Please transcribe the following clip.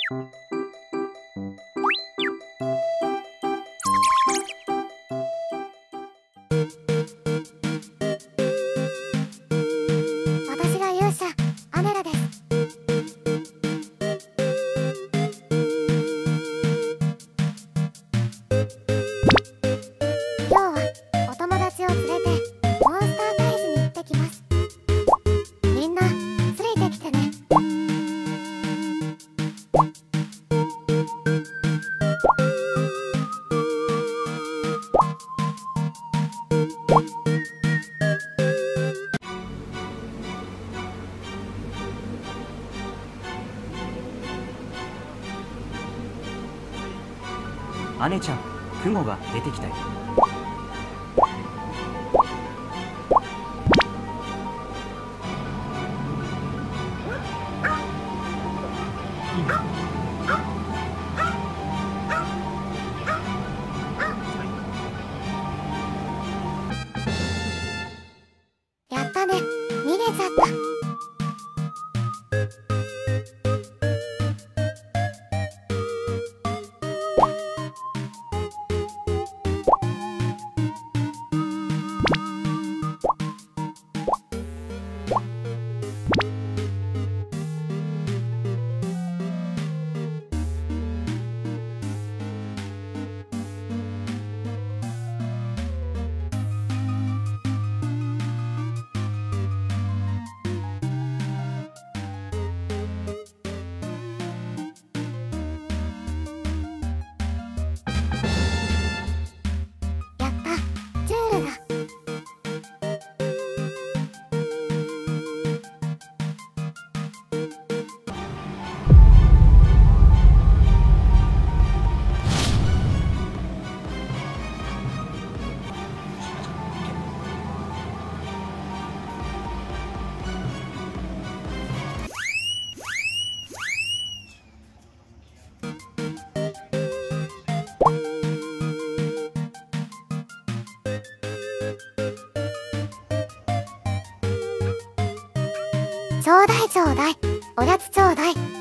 私が勇者アメラです。今日はお友達を連れてモンスター退治に行ってきます。みんなついてきてね。 姉ちゃん、雲が出てきたよ。 やったね、逃げちゃった。やった、ジュールだ。ちょうだいちょうだい、おやつちょうだい。